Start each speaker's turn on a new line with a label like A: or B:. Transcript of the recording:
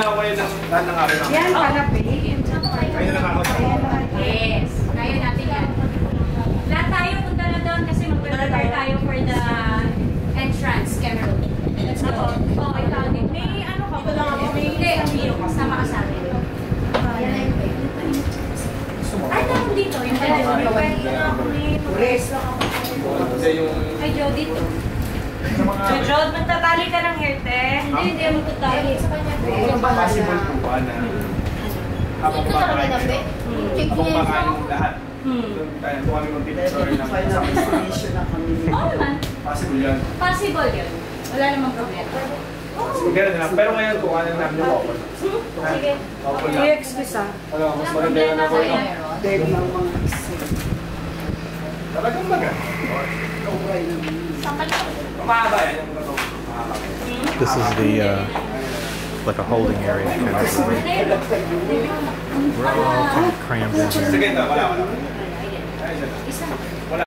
A: ako kayo ng lahat ng araw lang.
B: Yan, panapi.
A: Kayo na lang ako.
C: Yes. Kaya natin yan. Lahat tayo punta na doon kasi mag-prepare tayo for the entrance, Cameroon. Let's go. Oo, ikaw din. May ano ka? Ito lang ako. Hindi, sama ka sa amin. Ay, tawag dito. Yung Ay, Joe, dito.
B: Jod, magtatali ka ng hair, te.
C: Hindi magtatali. Sa kanya.
A: Possible po ba na habang kumakain yung lahat. Kaya po kami mag-picture ng
D: Final destination na kami.
C: Oo naman.
A: possible yan.
C: Possible yun. Wala namang problema.
A: Possible ganun na lang. Pero ngayon po, ano namin yung couple.
C: Sige.
A: Couple na.
B: I-excuse ah.
A: Ano, mas maganda yan ako.
D: Dahil ng mga isip.
A: Talagang maganda.
D: Kauray naman.
A: Mahaba yan yung gato.
E: This is the like a holding area kind of thing. We're all kind of crammed in here.
A: Sige, wala.
C: Isa.
A: Wala.